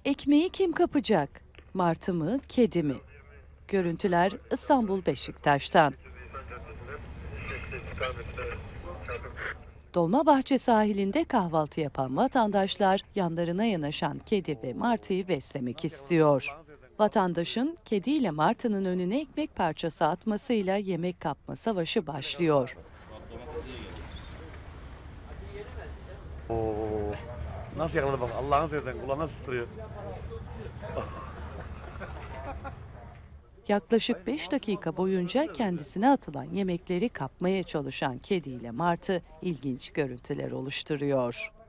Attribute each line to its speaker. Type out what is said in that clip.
Speaker 1: Ekmeği kim kapacak? Martı mı, kedi mi? Görüntüler İstanbul Beşiktaş'tan. Dolmabahçe sahilinde kahvaltı yapan vatandaşlar yanlarına yanaşan kedi ve martıyı beslemek istiyor. Vatandaşın kediyle martının önüne ekmek parçası atmasıyla yemek kapma savaşı başlıyor.
Speaker 2: Oo, nasıl yakaladı bak Allah'ını seversen kulağına sıçrıyor.
Speaker 1: Yaklaşık 5 dakika boyunca kendisine atılan yemekleri kapmaya çalışan kediyle martı ilginç görüntüler oluşturuyor.